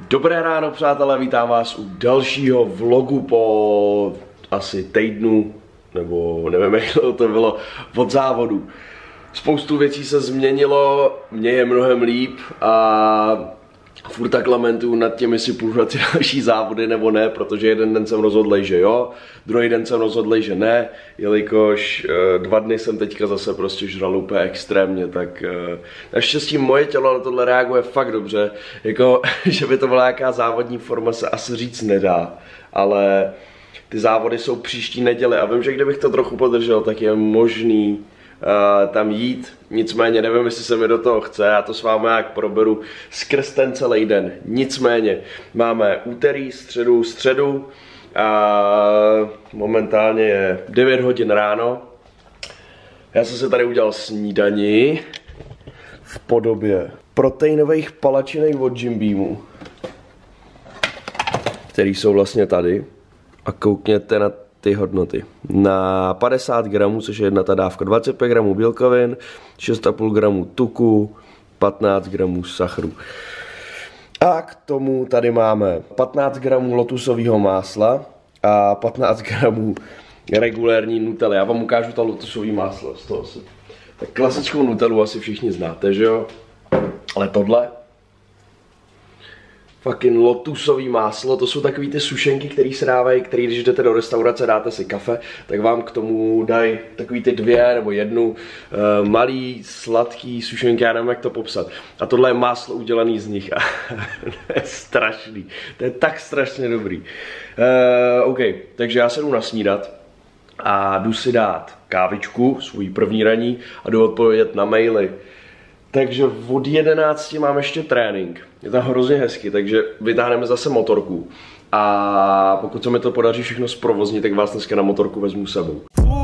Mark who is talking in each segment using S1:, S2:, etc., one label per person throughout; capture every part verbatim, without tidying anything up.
S1: Dobré ráno, přátelé, vítám vás u dalšího vlogu po asi týdnu, nebo nevím, jak to bylo, od závodu. Spoustu věcí se změnilo, mně je mnohem líp a furt tak lamentuju nad tím, jestli půjdu na ty další závody nebo ne, protože jeden den jsem rozhodlej, že jo, druhý den jsem rozhodlej, že ne, jelikož e, dva dny jsem teďka zase prostě žral úplně extrémně, tak e, naštěstí moje tělo na tohle reaguje fakt dobře, jako, že by to byla nějaká závodní forma, se asi říct nedá, ale ty závody jsou příští neděli a vím, že kdybych to trochu podržel, tak je možný Uh, tam jít, nicméně nevím, jestli se mi do toho chce, já to s vámi jak proberu skrz ten celý den. Nicméně máme úterý, středu, středu a momentálně je devět hodin ráno. Já jsem si tady udělal snídani v podobě proteinových palačinek od Jim Beamu, které jsou vlastně tady, a koukněte na ty hodnoty. Na padesát gramů, což je jedna ta dávka, dvacet pět gramů bílkovin, šest a půl gramů tuku, patnáct gramů sacharu. A k tomu tady máme patnáct gramů lotusového másla a patnáct gramů regulérní nutelly. Já vám ukážu ta lotusové máslo z toho. Tak klasickou nutellu asi všichni znáte, že jo? Ale tohle fucking lotusový máslo, to jsou takový ty sušenky, které se dávají, který když jdete do restaurace, dáte si kafe, tak vám k tomu dají takový ty dvě nebo jednu uh, malý, sladký sušenky, já nevím, jak to popsat. A tohle je máslo udělané z nich a to je strašný, to je tak strašně dobrý. Uh, OK, takže já se jdu nasnídat a jdu si dát kávičku, svůj první raní a jdu odpovědět na maily. Takže od jedenácti mám ještě trénink, je to hrozně hezky, takže vytáhneme zase motorku a pokud se mi to podaří všechno zprovoznit, tak vás dneska na motorku vezmu sebou.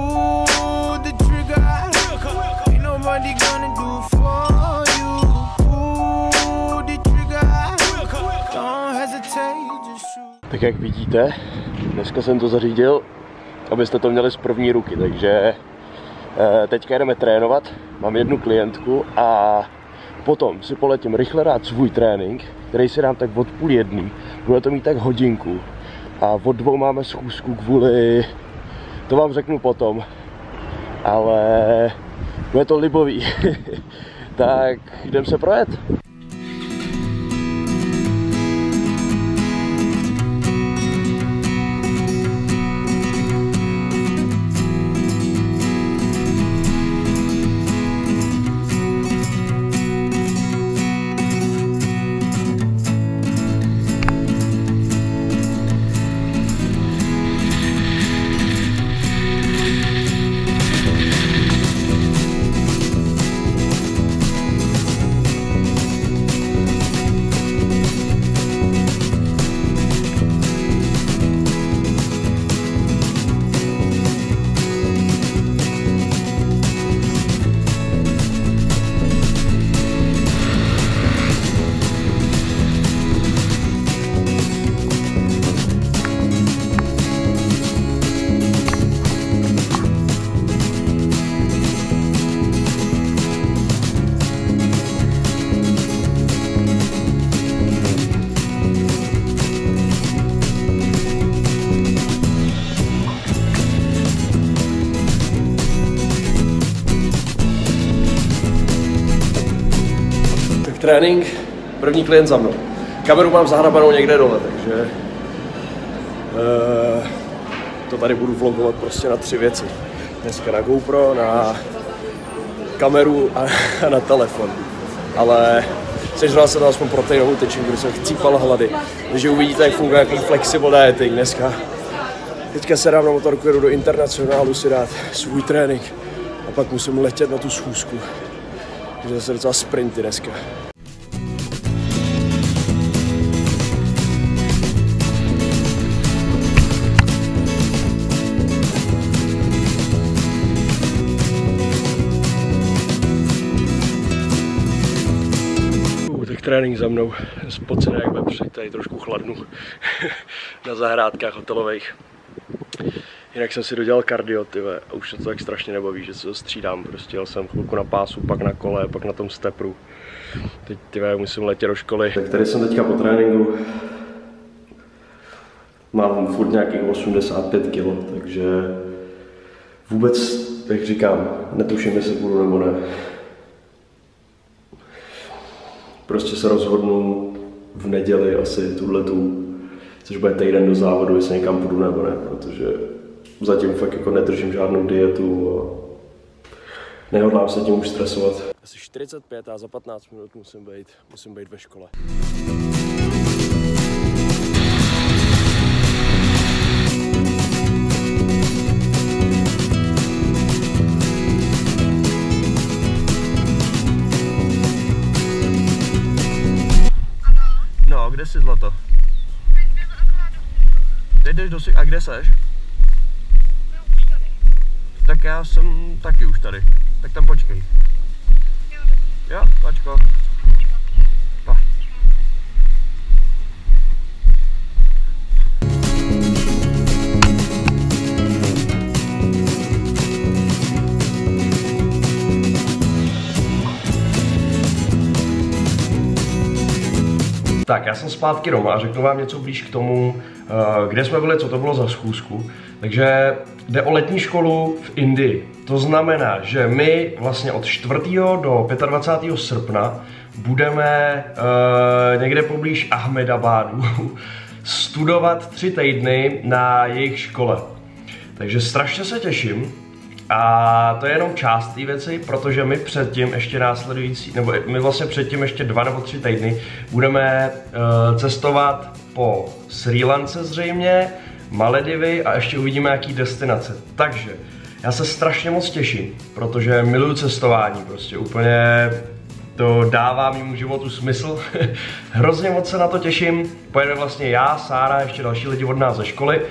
S1: Tak jak vidíte, dneska jsem to zařídil, abyste to měli z první ruky, takže teďka jdeme trénovat, mám jednu klientku a potom si poletím rychle dát svůj trénink, který si dám tak od půl jedný, bude to mít tak hodinku a od dvou máme schůzku kvůli, to vám řeknu potom, ale bude to libový, tak jdem se projet. Trénink, první klient za mnou. Kameru mám zahrabanou někde dole, takže uh, to tady budu vlogovat prostě na tři věci. Dneska na GoPro, na kameru a, a na telefon. Ale sežral jsem aspoň proteinovou tyčinku, kde jsem chcípal hlady. Takže uvidíte, jak funguje nějaký flexible dieting dneska. Teďka se dám na motorku, jedu do Internacionálu si dát svůj trénink a pak musím letět na tu schůzku. Takže zase docela sprinty dneska. Trénink za mnou, spocený jak vepř, tady trošku chladnu na zahrádkách hotelových. Jinak jsem si dodělal kardio, tyve, a už se to tak strašně nebaví, že se to střídám. Prostě jel jsem chvilku na pásu, pak na kole, pak na tom stepru. Teď tyve, musím letět do školy. Tak tady jsem teďka po tréninku. Mám furt nějakých osmdesát pět kilo, takže vůbec, jak říkám, netuším, jestli půjdu nebo ne. Prostě se rozhodnu v neděli asi tuhletu, což bude týden do závodu, jestli někam půjdu nebo ne, protože zatím fakt jako nedržím žádnou dietu a nehodlám se tím už stresovat. Asi čtyřicet pět a za patnáct minut musím být, musím být ve škole. No, kde jsi, zlato? Teď jdeš do si... A kde seš? Tak já jsem taky už tady. Tak tam počkej. Jo, pačko. Pa. Tak, já jsem zpátky doma a řeknu vám něco blíž k tomu, kde jsme byli, co to bylo za schůzku. Takže jde o letní školu v Indii. To znamená, že my vlastně od čtvrtého do dvacátého pátého srpna budeme uh, někde poblíž Ahmedabadu studovat tři týdny na jejich škole. Takže strašně se těším. A to je jenom část té věci, protože my předtím ještě následující, nebo my vlastně předtím ještě dva nebo tři týdny budeme uh, cestovat po Srí Lance zřejmě, Maledivy a ještě uvidíme jaký destinace. Takže já se strašně moc těším, protože miluju cestování, prostě úplně to dává mému životu smysl. Hrozně moc se na to těším, pojedeme vlastně já, Sára, ještě další lidi od nás ze školy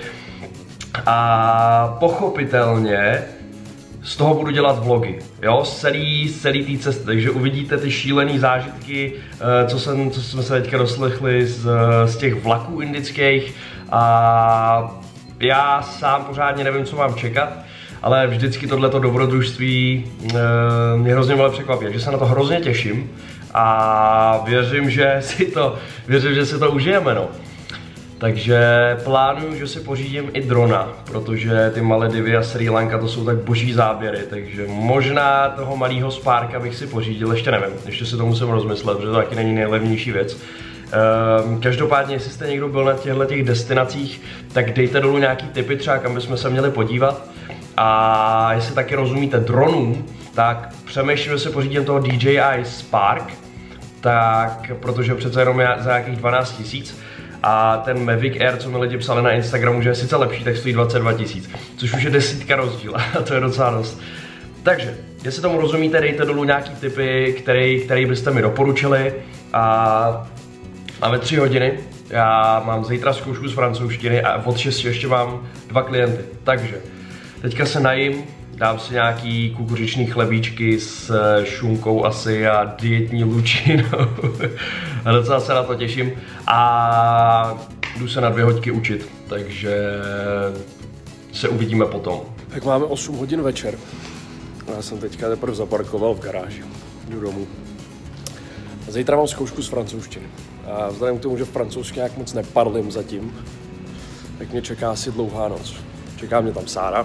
S1: a pochopitelně z toho budu dělat vlogy, jo, z celý, z celý té cesty, takže uvidíte ty šílené zážitky, co, jsem, co jsme se teďka doslechli z, z těch vlaků indických a já sám pořádně nevím, co mám čekat, ale vždycky tohleto dobrodružství mě hrozně velmi překvapí, že se na to hrozně těším a věřím, že si to, věřím, že si to užijeme, no. Takže plánuju, že si pořídím i drona, protože ty Maledivy a Srí Lanka to jsou tak boží záběry, takže možná toho malého Sparka bych si pořídil, ještě nevím, ještě si to musím rozmyslet, protože to taky není nejlevnější věc. Um, každopádně, jestli jste někdo byl na těchto těch destinacích, tak dejte dolů nějaký tipy třeba, kam bychom se měli podívat. A jestli taky rozumíte dronům, tak přemýšlím, že si pořídím toho D J I Spark, tak, protože přece jenom je za nějakých dvanáct tisíc. A ten Mavic Air, co mi lidi psali na Instagramu, že je sice lepší, tak stojí dvacet dva tisíc, což už je desítka rozdíl a to je docela dost. Takže, jestli tomu rozumíte, dejte dolů nějaký tipy, který, který byste mi doporučili a máme tři hodiny, já mám zítra zkoušku z francouzštiny a od šesti ještě mám dva klienty, takže teďka se najím, dám si nějaký kukuřičný chlebíčky s šunkou asi a dietní lučinou. A docela se na to těším. A jdu se na dvě hoďky učit, takže se uvidíme potom. Tak máme osm hodin večer. Já jsem teďka teprve zaparkoval v garáži. Jdu domů. A zítra mám zkoušku z francouzštiny. A vzhledem k tomu, že v francouzštině nějak moc nepadlim zatím, tak mě čeká asi dlouhá noc. Čeká mě tam Sára.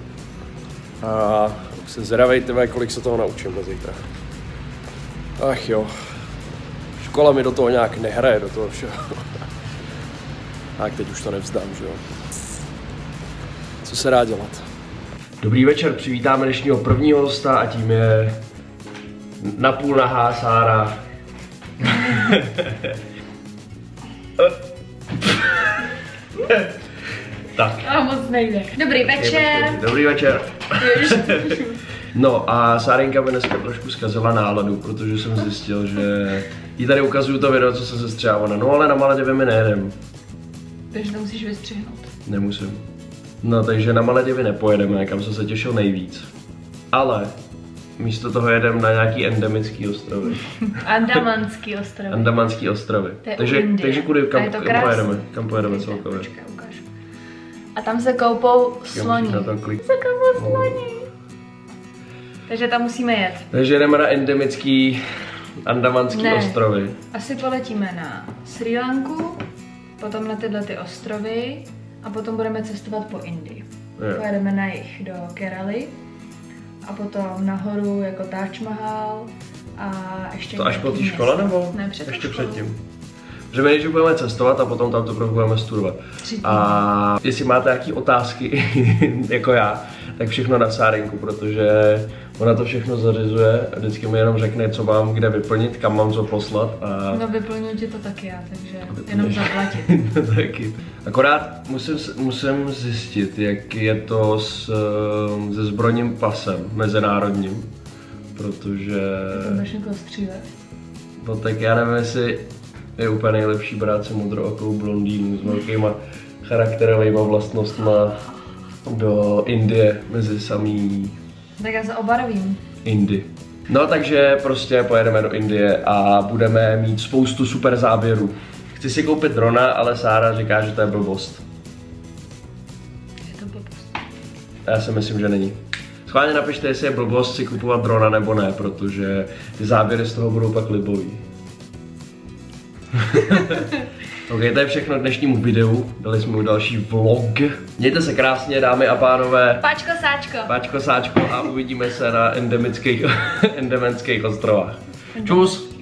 S1: A se zvědavej, tyve, kolik se toho naučím do zítra. Ach jo, škola mi do toho nějak nehraje, do toho všeho. Tak teď už to nevzdám, že jo. Co se dá dělat? Dobrý večer, přivítáme dnešního prvního hosta a tím je napůl nahá Sára. Tak.
S2: A moc nejde. Dobrý večer.
S1: Dobrý večer. No a Sárinka mi dneska trošku zkazila náladu, protože jsem zjistil, že jí tady ukazuju to video, co jsem se střihává. No ale na Maledivy mi nejedem.
S2: Takže to musíš vystřihnout.
S1: Nemusím. No takže na Maledivy nepojedeme, kam jsem se těšil nejvíc. Ale místo toho jedem na nějaký endemický ostrovy.
S2: Andamanský ostrovy.
S1: Andamanský ostrovy. Takže, takže kudy, kam, kam pojedeme? Kam pojedeme celkově?
S2: Počkej, ukážu. A tam se koupou sloni.
S1: Na to klik.
S2: Se koupou sloni. Takže tam musíme jet.
S1: Takže jdeme na endemický Andamanský
S2: ne.
S1: ostrovy.
S2: Asi poletíme na Srí Lanku, potom na tyhle ty ostrovy a potom budeme cestovat po Indii.
S1: Jo.
S2: Pojedeme na jih do Keraly a potom nahoru jako Taj Mahal a ještě
S1: To až po té
S2: nějaký
S1: škole
S2: město.
S1: nebo?
S2: Ne, před
S1: ještě
S2: školou.
S1: předtím. Že my nejdřív budeme cestovat a potom tam to budeme studovat. A jestli máte nějaké otázky, jako já, tak všechno na Sárinku, protože ona to všechno zařizuje a vždycky mi jenom řekne, co mám kde vyplnit, kam mám co poslat. A...
S2: No vyplňuji ti to taky já, takže jenom zaplatit.
S1: Taky. Akorát musím, musím zjistit, jak je to s, se zbrojním pasem mezinárodním, protože...
S2: To budeš někoho střílet.
S1: No tak já nevím, jestli je úplně nejlepší brát si modrookou blondýnu s velkýma charakterovými vlastnostma do Indie mezi samý
S2: Tak já se obarvím.
S1: Indy. No takže prostě pojedeme do Indie a budeme mít spoustu super záběrů. Chci si koupit drona, ale Sára říká, že to je blbost.
S2: Je to blbost.
S1: Já si myslím, že není. Schválně napište, jestli je blbost si kupovat drona nebo ne, protože ty záběry z toho budou pak libový. Ok, to je všechno k dnešnímu videu. Dali jsme mu další vlog. Mějte se krásně, dámy a pánové.
S2: Páčko, sáčko.
S1: Páčko, sáčko a uvidíme se na endemických, endemických ostrovách. Čus!